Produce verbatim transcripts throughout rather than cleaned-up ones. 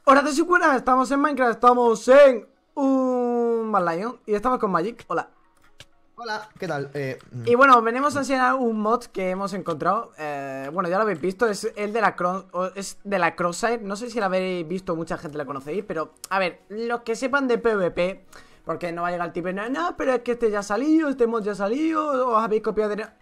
Hola, te soy buenas, estamos en Minecraft, estamos en un Mad Lion y estamos con Magic. Hola. Hola, ¿qué tal? Eh... Y bueno, venimos a enseñar un mod que hemos encontrado. eh, Bueno, ya lo habéis visto, es el de la Cross, es de la Crosshair. No sé si lo habéis visto, mucha gente la conocéis, pero a ver, los que sepan de PvP, porque no va a llegar el tipo y no, no, pero es que este ya ha salido, este mod ya ha salido, os habéis copiado de...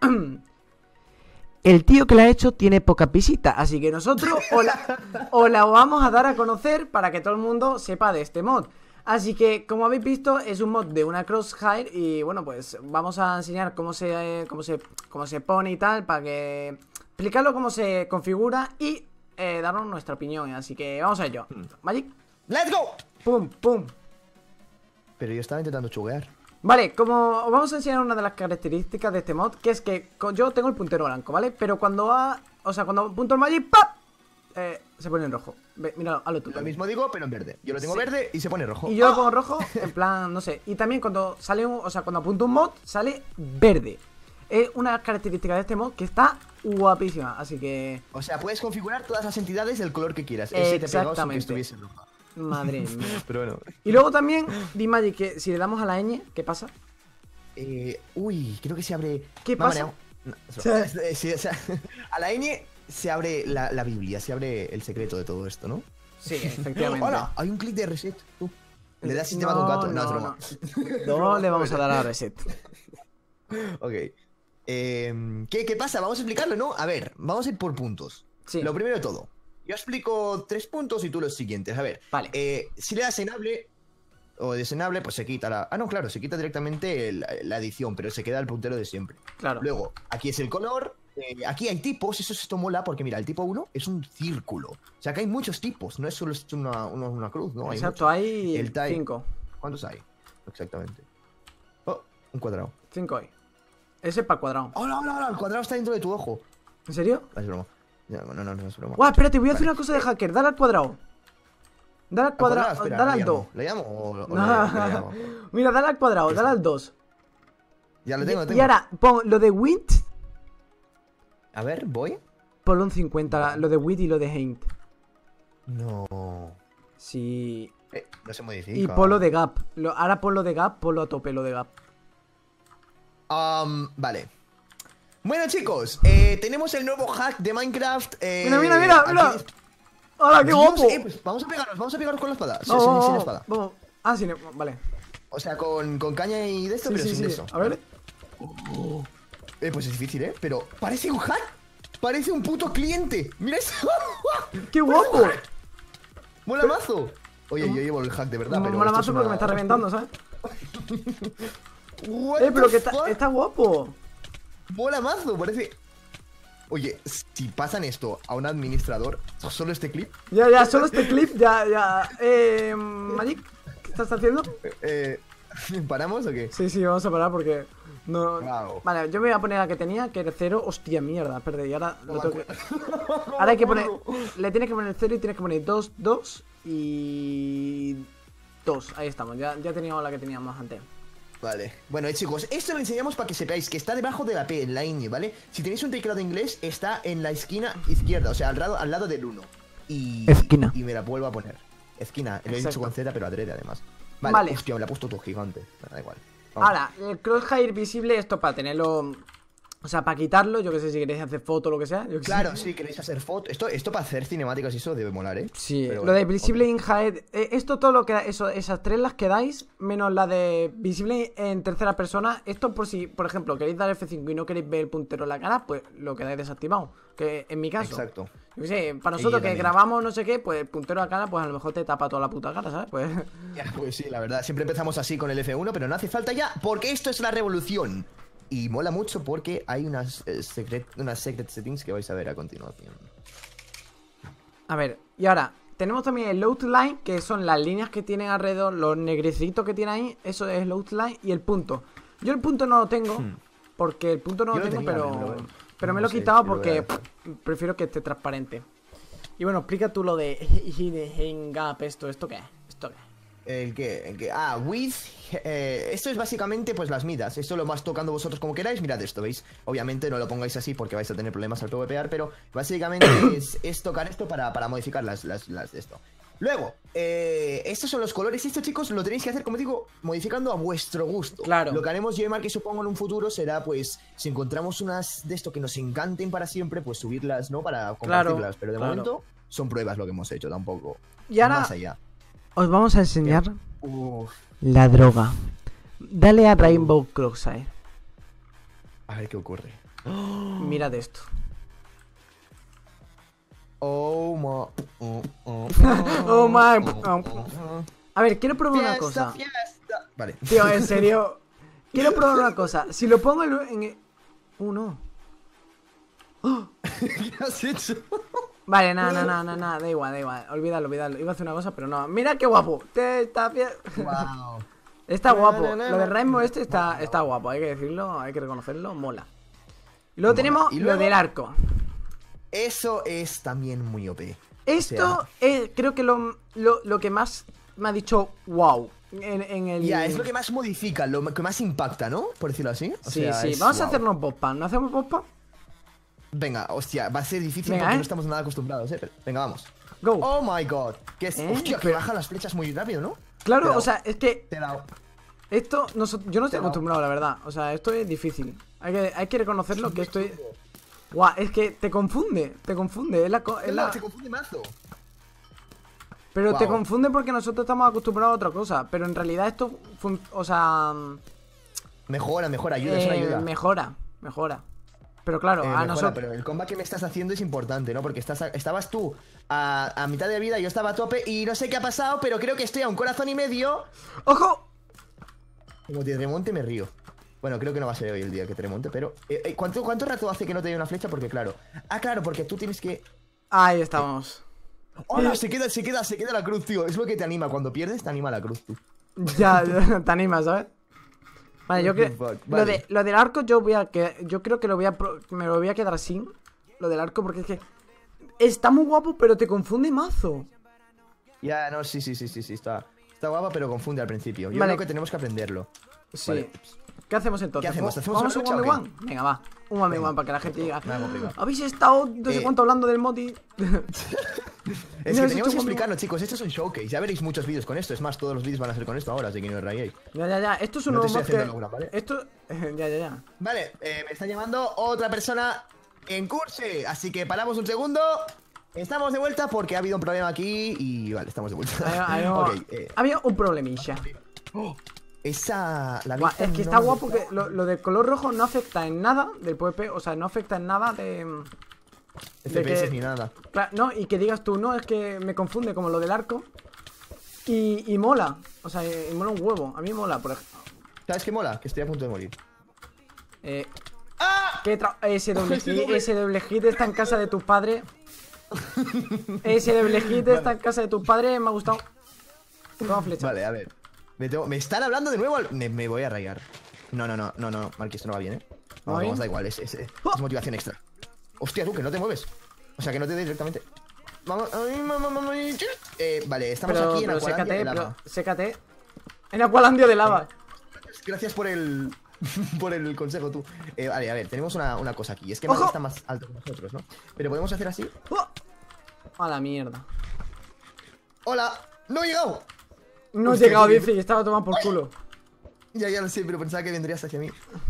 El tío que la ha hecho tiene pocas visitas, así que nosotros os la, os la vamos a dar a conocer para que todo el mundo sepa de este mod. Así que, como habéis visto, es un mod de una Crosshair y bueno, pues vamos a enseñar cómo se, cómo se, cómo se pone y tal, para que explicarlo cómo se configura y eh, darnos nuestra opinión. Así que vamos a ello. Magic. ¡Let's go! Pum, pum. Pero yo estaba intentando chuguear. Vale, como os vamos a enseñar una de las características de este mod, que es que yo tengo el puntero blanco, ¿vale? Pero cuando va, o sea, cuando apunto el Magic, ¡pap! Eh, se pone en rojo. Ve, míralo, hazlo tú. Lo mismo digo, pero en verde. Yo lo tengo Sí. verde y se pone rojo. Y yo ¡Ah! lo pongo rojo, en plan, no sé. Y también cuando sale un, o sea, cuando apunto un mod, sale verde. Es una característica de este mod que está guapísima, así que... O sea, puedes configurar todas las entidades del color que quieras. Ese te pegó sin que estuviese roja. Madre mía. Pero bueno. Y luego también, di Magic, que si le damos a la ñ, ¿qué pasa? Eh, uy, creo que se abre... ¿Qué Me ha pasa? mareado. No, O sea, sí, sí, o sea, a la ñ se abre la, la Biblia, se abre el secreto de todo esto, ¿no? Sí, efectivamente. Hola, hay un clic de reset. Tú. Le das y te No, mata un gato. No, no, es broma. no. No le vamos a dar a reset. Ok. Eh, ¿qué, ¿Qué pasa? Vamos a explicarlo, ¿no? A ver, vamos a ir por puntos. Sí. Lo primero de todo. Yo explico tres puntos y tú los siguientes. A ver, Vale. eh, si le das enable o desenable, pues se quita la... Ah, no, claro, se quita directamente el- la edición, pero se queda el puntero de siempre. Claro. Luego, aquí es el color. eh, aquí hay tipos, eso esto mola porque mira, el tipo uno es un círculo. O sea, que hay muchos tipos, no es solo una, una, una cruz, ¿no? Hay Exacto, muchos. hay El type- cinco. ¿Cuántos hay? Exactamente. Oh, un cuadrado. Cinco hay. Ese es para cuadrado. ¡Hola, hola, hola! El cuadrado está dentro de tu ojo. ¿En serio? No, es broma. No, no, no, no es broma. Guau, espérate, voy a hacer Vale. una cosa de hacker. Dale al cuadrado. Dale al ¿Al cuadrado. espera, Dale ¿le al dos. llamo? ¿Le llamo o, o le- No. le llamo? Mira, dale al cuadrado, dale al dos. Ya lo tengo, lo Y tengo. ahora, pon lo de width, A ver, ¿voy? ponlo un cincuenta. Lo de width y lo de height. No. Sí. Eh, no se modifica. Y ponlo de gap. Lo, ahora ponlo de gap, ponlo a tope lo de gap. Um, vale. Bueno, chicos, eh, tenemos el nuevo hack de Minecraft. Eh, Mira, mira, mira, aquí mira. es- ¡Hola, qué Dios, guapo! eh, pues vamos a pegarnos, vamos a pegarnos con la espada. Sí, Vamos, sin, vamos, sin vamos, espada. vamos. Ah, sí, vale. O sea, con, con caña y de esto, Sí, pero sí, sin sí. eso. A ver. Eh, pues es difícil, ¿eh? Pero parece un hack. Parece un puto cliente. Mira eso. ¡Qué guapo! Mola mazo. Oye, yo llevo el hack de verdad, pero. Mola esto mazo es porque una- me está reventando, ¿sabes? What Eh, pero the que está, fuck? está guapo. Mola mazo, parece. Oye, si pasan esto a un administrador, solo este clip, Ya, ya, solo este clip, ya, ya. Eh. Magic, ¿qué estás haciendo? eh, ¿paramos o qué? Sí, sí, vamos a parar porque. No. Wow. Vale, yo me voy a poner la que tenía, que era cero. Hostia, mierda, perdí. Y ahora lo No me tengo que. Ahora hay que poner. Le tienes que poner cero y tienes que poner dos, dos y. dos. Ahí estamos, ya, ya teníamos la que teníamos antes. Vale. Bueno, eh, chicos, esto lo enseñamos para que sepáis que está debajo de la P, en la ñ, ¿vale? Si tenéis un teclado inglés, está en la esquina izquierda, o sea, al lado, al lado del uno. Y. Esquina. Y me la vuelvo a poner. Esquina, lo he dicho Exacto. con Z, pero adrede además. Vale. Vale. Hostia, me la ha puesto todo gigante. Bueno, da igual. Vamos. Ahora, el crosshair visible, esto para tenerlo. O sea, para quitarlo, yo que sé, si queréis hacer foto o lo que sea. Yo que Claro, sé. sí, queréis hacer fotos. Esto, esto para hacer cinemáticas y eso debe molar, ¿eh? Sí, Pero lo de bueno, visible ok. in hide, eh, esto todo lo que eso, esas tres las que dais, menos la de visible en tercera persona. Esto por si, por ejemplo, queréis dar F cinco y no queréis ver el puntero en la cara, pues lo quedáis desactivado. Que en mi caso, Exacto. yo qué sé, para Y nosotros yo que también. grabamos no sé qué, pues el puntero a la cara, pues a lo mejor te tapa toda la puta cara, ¿sabes? Pues Ya, pues sí, la verdad, siempre empezamos así con el F uno, pero no hace falta ya, porque esto es la revolución. Y mola mucho porque hay unas, eh, secret, unas secret settings que vais a ver a continuación. a ver, y ahora, tenemos también el load line, que son las líneas que tienen alrededor, los negrecitos que tiene ahí, eso es load line, y el punto. Yo el punto no lo tengo, Hmm. porque el punto no Yo lo lo tengo, tenía, pero, pero lo- pero me no lo he sé quitado si lo porque voy a- pff, prefiero que esté transparente. Y bueno, explica tú lo de hang up, esto, ¿esto qué es? ¿Esto qué es? El que, el que, ah, with, eh, esto es básicamente pues las midas, esto lo vas tocando vosotros como queráis, mirad esto, ¿veis? Obviamente no lo pongáis así porque vais a tener problemas al PvPar, pero básicamente es, es tocar esto para, para modificar las, las, las de esto. Luego, eh, estos son los colores. Esto, chicos, lo tenéis que hacer, como digo, modificando a vuestro gusto. Claro. Lo que haremos yo y Mark, supongo, en un futuro será, pues, si encontramos unas de esto que nos encanten para siempre, pues subirlas, ¿no? Para compartirlas. Claro, Pero de claro. momento son pruebas lo que hemos hecho, tampoco. Y ahora Más allá. os vamos a enseñar Uf. la droga. Dale a Rainbow Crosshair. A ver qué ocurre. Mirad esto. Oh my. Oh, oh, Oh my. oh. A ver, quiero probar una Fiesta, cosa. fiesta. Vale. Tío, en serio. Quiero probar una cosa. Si lo pongo en... en el- Uh, no. ¿Qué has hecho? Vale, nada, nada, nada, nada. Da igual, da igual. Olvídalo, olvídalo. Iba a hacer una cosa, pero no. Mira qué guapo. Te está bien. Wow. Está guapo. Lo de Rainbow este está, está guapo. Hay que decirlo, hay que reconocerlo. Mola. Y luego Mola. tenemos Y lo luego- del arco. Eso es también muy O P. Esto es, creo que lo, lo, lo que más me ha dicho wow. En, en el... Ya, es lo que más modifica, lo que más impacta, ¿no? Por decirlo así. O Sí, sea, sí. es Vamos a guau. hacernos post-pan. ¿No hacemos post-pan? Venga, hostia, va a ser difícil Venga, porque ¿eh? no estamos nada acostumbrados, eh. Pero- venga, vamos. Go. Oh my god. ¿Qué es? ¿Eh? Hostia, que baja las flechas muy rápido, ¿no? Claro, Te he o sea, es que Te he dado. esto no so- yo no estoy Te he dado. acostumbrado, la verdad. O sea, esto es difícil. Hay que, hay que reconocerlo que esto es... Guau, es que te confunde, te confunde. Es la, co- es No, la- se confunde mazo. Pero te Guau. confunde porque nosotros estamos acostumbrados a otra cosa. Pero en realidad esto, fun- o sea, Mejora, mejora, ayuda, es una eh, ayuda. mejora, mejora. Pero claro, Eh, a mejora, nosotros... pero el combat que me estás haciendo es importante, ¿no? Porque estás a- estabas tú a, a mitad de vida, yo estaba a tope y no sé qué ha pasado, pero creo que estoy a un corazón y medio. ¡Ojo! Como te remonte me río. Bueno, creo que no va a ser hoy el día que te remonte, pero... eh, eh, ¿cuánto, ¿Cuánto rato hace que no te dé una flecha? Porque claro... Ah, claro, porque tú tienes que... Ahí estamos. ¡Hola! Se queda, se queda, se queda la cruz, tío. Es lo que te anima. Cuando pierdes, te anima la cruz, tú. Ya, ya, te animas, ¿sabes? Vale, yo What the creo... fuck, Lo, vale. de, lo del arco yo voy a... Que, yo creo que lo voy a... pro- me lo voy a quedar sin. Lo del arco porque es que... Está muy guapo, pero te confunde mazo. Ya, no, sí, sí, sí, sí, sí. Está, está guapa, pero confunde al principio. Yo Vale. creo que tenemos que aprenderlo. Sí. Vale. ¿Qué hacemos entonces? ¿Qué hacemos? ¿Hacemos ¿Vamos a una un lucha one o v one? Venga, va. Un one v Venga. one para que la gente diga... Nada complicado. Habéis estado no sé Eh, cuánto hablando del moti. Es No, que es tenemos hecho que un- explicarlo, chicos. Esto es un showcase. Ya veréis muchos vídeos con esto. Es más, todos los vídeos van a ser con esto ahora, así que no os rayéis. Ya, ya, ya. Esto es un No te nuevo estoy mod haciendo que... locura, ¿vale? Esto... ya, ya, ya. Vale, eh, me está llamando otra persona en curse. Así que paramos un segundo. Estamos de vuelta porque ha habido un problema aquí y vale, estamos de vuelta. Hay- hay- Ok, eh, Había un problemilla. oh, esa... La Guau, vista es que no está me guapo gusta. que lo, lo del color rojo no afecta en nada del PvP, o sea, no afecta en nada de... F de P S que- ni nada. Cla- no, y que digas tú, no, es que me confunde como lo del arco. Y, y mola, o sea, y mola un huevo. A mí mola, por ejemplo. ¿Sabes qué mola? Que estoy a punto de morir. Eh, ¡Ah! ¿qué tra- ese doble Ese hit, doble- ese doble hit está en casa de tus padres. Ese doble hit está en casa de tus padres, me ha gustado. Toma flecha. Vale, a ver. Me, tengo- me están hablando de nuevo. al- Me, me voy a rayar. No, no, no, no, no, Marquis, esto no va bien, eh. ¿No va Vamos, bien? vamos, da igual, es, es- es ¡Oh! motivación extra. Hostia, tú, que no te mueves. O sea, que no te des directamente. Vamos, ay, mamá, mamá, eh, vale, estamos Pero, aquí en pero Aqualandia sécate, de pero lava. sécate. En Aqualandia de lava. Gracias por el por el consejo, tú. Eh, vale, a ver, tenemos una, una cosa aquí. Es que Marquis ¡Ojo! está más alto que nosotros, ¿no? Pero podemos hacer así. ¡Oh! A la mierda. ¡Hola! ¡No he llegado! No he Hostia, llegado, qué- dice, y estaba tomando por culo. Ya, ya lo sé, pero pensaba que vendrías hacia mí.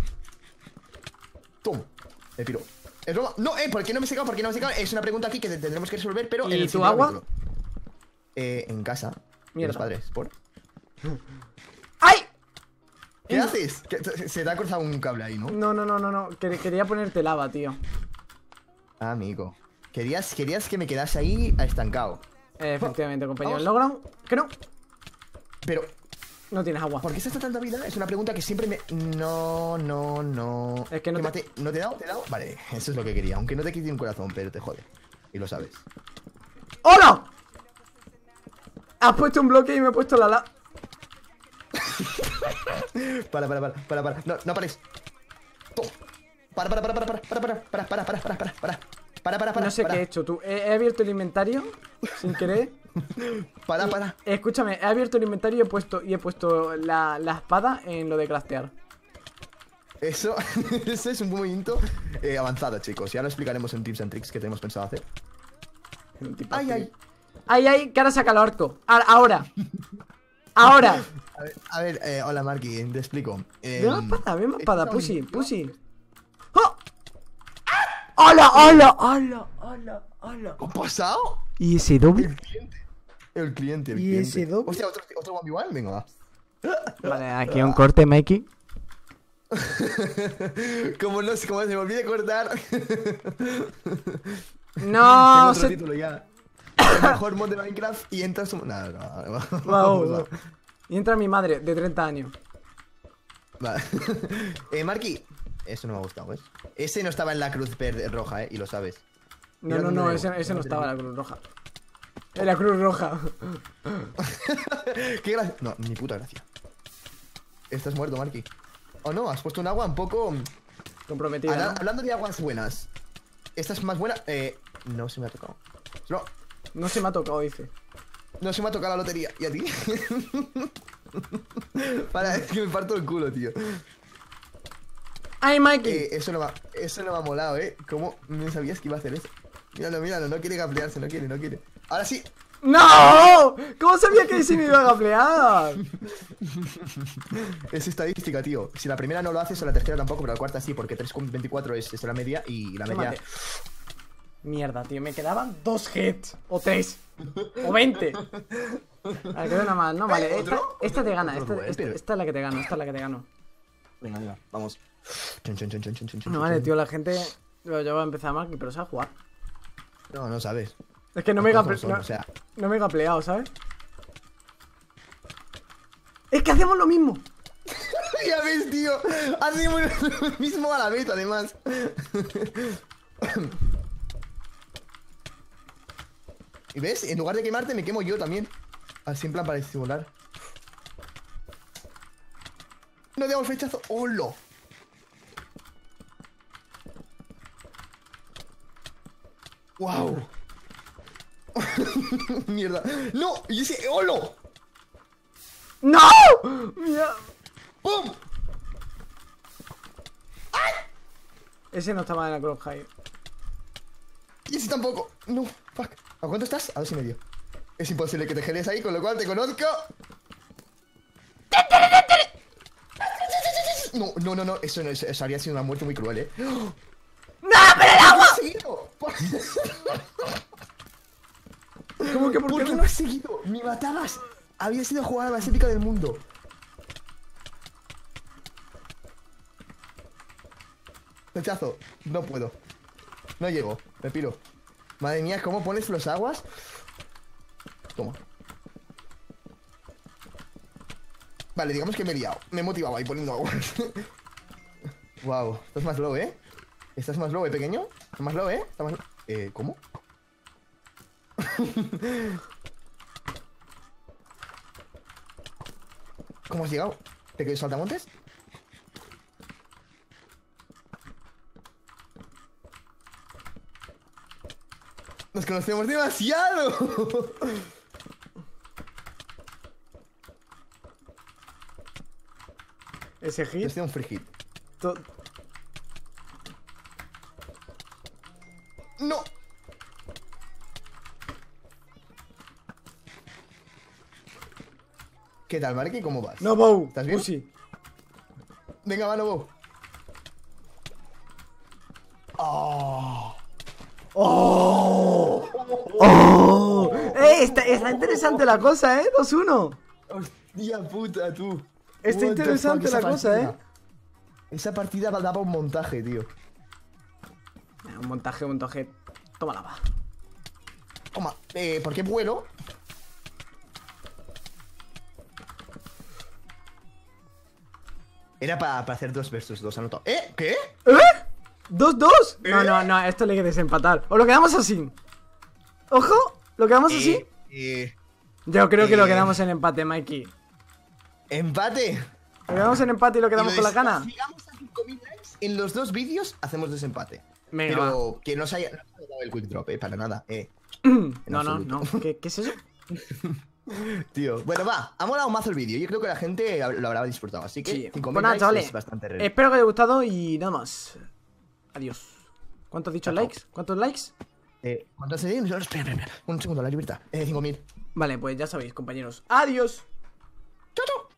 Tom, me piro. Es broma. No, eh, ¿por qué no me he secado? ¿Por qué no me he secado? Es una pregunta aquí que te- tendremos que resolver, pero. ¿Y en el tu siguiente agua? capítulo. Eh, en casa. Mierda. Mis padres. ¿Por? ¡Ay! ¿Qué Eh, haces? Que te- se te ha cruzado un cable ahí, ¿no? No, no, no, no, no. Quer- Quería ponerte lava, tío. Ah, amigo. Querías, querías que me quedase ahí estancado. Eh, efectivamente, compañero. Vamos. ¿Logran? Que no. Pero, No tienes agua. ¿por qué estás tratando vida? Es una pregunta que siempre me. No, no, no. Es que no te- mate- ¿No te he dado? ¿Te he dado? Vale, eso es lo que quería. Aunque no te quite un corazón, pero te jode. Y lo sabes. ¡Hola! Has puesto un bloque y me he puesto la la... Para, para, para, para, para. No, no pares. Toma. Para, para, para, para, para, para, para, para, para, para, para, para, para. Para, para, para. No sé para. qué he hecho, tú. He, he abierto el inventario sin querer. Para, para. Eh, Escúchame, he abierto el inventario y he puesto, y he puesto la, la espada en lo de craftear. Eso, eso es un movimiento eh, avanzado, chicos. Ya lo explicaremos en tips and tricks que tenemos pensado hacer. Un tipo Ay, así. ay. Ahí, ahí, que ahora saca el arco. Ahora, ahora. Ahora. A ver, a ver eh, hola Marky, te explico. Eh, Ve más espada, ve más espada, está Pussy, bonito. Pussy. ¡Oh! ¡Hola, hola, hola, hola, hola! ¿Qué ha pasado? ¿Y ese doble? El cliente. El cliente, el ¿Y cliente. ese doble? Hostia, otro, otro one v one, venga, va. Vale, aquí un corte, Mikey. como no sé, como se me olvide cortar. Tengo No, otro se... título ya. El mejor mod de Minecraft y entras un... No, no, no. Vamos, vamos. Y entra mi madre, de treinta años. Vale. eh, Marky, eso no me ha gustado, ¿ves? Ese no estaba en la cruz verde roja, ¿eh? Y lo sabes. No, Mira no, dónde no, veo. ese, ese no Mira estaba en la dónde Cruz Roja. En la Cruz Roja. veo. Qué gracia. No, ni puta gracia. Estás muerto, Marky. Oh no, has puesto un agua un poco... Comprometida, Habla- ¿no? Hablando de aguas buenas. Esta es más buena. Eh, no se me ha tocado. No, No se me ha tocado, dice. no se me ha tocado la lotería. ¿Y a ti? Para, es que me parto el culo, tío. ¡Ay, Mikey! Eh, eso no me ha, eso no me ha molado, ¿eh? ¿Cómo me sabías que iba a hacer eso? Míralo, míralo, no quiere gaplearse, no quiere, no quiere. Ahora sí. ¡No! ¿Cómo sabía que ese me iba a gaplear? Es estadística, tío. Si la primera no lo haces, a la tercera tampoco, pero la cuarta sí, porque tres coma veinticuatro es, es la media y la media... Tómate. Mierda, tío, me quedaban dos hits. O tres. O veinte. Vale, queda una más, ¿no? Vale, esta, ¿Otro? esta te gana. Otro Esta, esta, duelo. esta es la que te gano, esta es la que te gano. Venga, venga, vamos. Chon, chon, chon, chon, chon, chon, No, chon, vale, chon. tío, la gente... Yo yo voy a empezar mal, pero sabe jugar. No, no sabes. Es que no me he Las gaple... cosas como no, son, o sea. no me he gapleado, ¿sabes? Es que hacemos lo mismo. Ya ves, tío. Hacemos lo mismo a la vez, además. ¿Y ves? En lugar de quemarte, me quemo yo también. Así en plan para disimular. No damos flechazo. ¡Holo! ¡Wow! Mierda. ¡No! ¡Y ese holo! ¡No! Mira. ¡Pum! Ese no estaba en la Cruz High. Y ese tampoco. No, fuck. ¿A cuánto estás? A dos y medio. Es imposible que te geles ahí, con lo cual te conozco. No, no, no, no. Eso, no, eso, eso habría sido una muerte muy cruel, eh. ¡No, pero el agua! has seguido! ¿Cómo que por, ¿Por qué qué no? no has seguido? Me matabas. Había sido jugada más épica del mundo. Rechazo. No puedo. No llego. Me piro. Madre mía, ¿cómo pones los aguas? Toma. Vale, digamos que me he liado. Me he motivado ahí poniendo aguas. Wow. Estás más low, ¿eh? Estás más low, ¿eh, pequeño? Estás más low, ¿eh? Estás más... Eh, ¿cómo? ¿Cómo has llegado? ¿Te quedas saltamontes? ¡Nos conocemos demasiado! Ese Yo hit. estoy un free hit. to- ¡No! ¿Qué tal, Marky? ¿Cómo vas? No, Bow. ¿Estás bien? Pussy. Venga, va, Novo. ¡Oh! ¡Oh! ¡Oh! ¡Eh! Está, está interesante la cosa, ¿eh? dos uno. ¡Hostia puta, tú! Está What the interesante fuck, la esa cosa, partida. ¿eh? Esa partida daba un montaje, tío. Ah, Un montaje, un montaje. Tómala, va. Toma, eh, ¿por qué vuelo? Era para hacer dos versus dos, anotado. ¿Eh? ¿Qué? ¿Eh? ¿Dos, dos? No, no, no, esto le hay que desempatar. O lo quedamos así. Ojo, lo quedamos así. Eh, eh, Yo creo que lo eh. quedamos en empate, Mikey. empate. Lo quedamos en empate y lo quedamos Y con la lo gana. Si llegamos a cinco mil likes, en los dos vídeos hacemos desempate. Venga, Pero que no se haya, no se haya dado el quick drop, eh, para nada, eh. No, no, no. absoluto. ¿Qué, ¿Qué es eso? Tío, bueno, va, ha molado mazo el vídeo. Yo creo que la gente lo habrá disfrutado. Así que Sí. cinco mil Pues nada, likes chavales. es bastante real. Espero que os haya gustado y nada más. Adiós. ¿Cuántos has dicho Chao, chao. likes? ¿Cuántos likes? Eh, ¿Cuánto hace? Espera, espera, espera. Un segundo, la libertad. Eh, cinco mil. Vale, pues ya sabéis, compañeros. ¡Adiós! ¡Chao, chao!